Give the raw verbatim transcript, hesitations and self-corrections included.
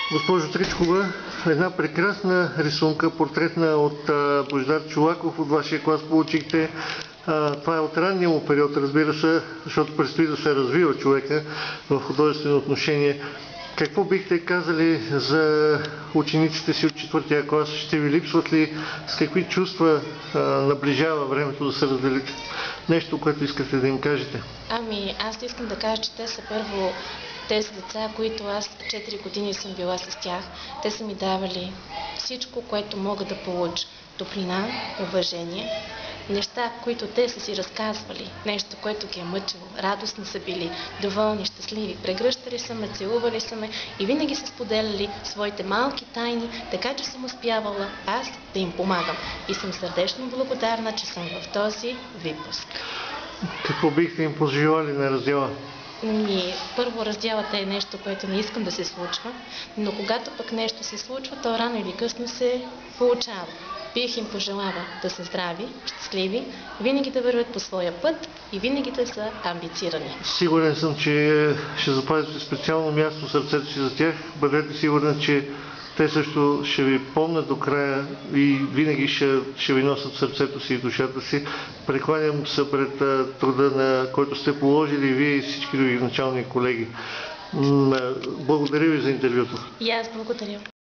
Госпожо Тричкова, една прекрасна рисунка, портретна от а, Божидар Чолаков от вашия клас получихте. А, това е от ранния му период, разбира се, защото предстои да се развива човека в художествено отношение. Какво бихте казали за учениците си от четвъртия клас? Ще ви липсват ли? С какви чувства а, наближава времето да се разделите? Нещо, което искате да им кажете? Ами, аз искам да кажа, че те са първо тези деца, които аз четири години съм била с тях. Те са ми давали всичко, което мога да получа. Топлина, уважение, неща, които те са си разказвали, нещо, което ги е мъчило, радостни са били, доволни, щастливи, прегръщали са ме, целували са ме и винаги са споделяли своите малки тайни, така че съм успявала аз да им помагам. И съм сърдечно благодарна, че съм в този випуск. Какво бихте им пожелали на раздела? Ми, първо, разделът е нещо, което не искам да се случва, но когато пък нещо се случва, то рано или късно се получава. Бих им пожелала да са здрави, щастливи, винаги да вървят по своя път и винаги да са амбицирани. Сигурен съм, че ще запазите специално място в сърцето си за тях. Бъдете сигурни, че те също ще ви помнят до края и винаги ще, ще ви носят в сърцето си и душата си. Прекланям се пред труда, на който сте положили вие и всички други начални колеги. Благодаря ви за интервюто. И аз благодаря.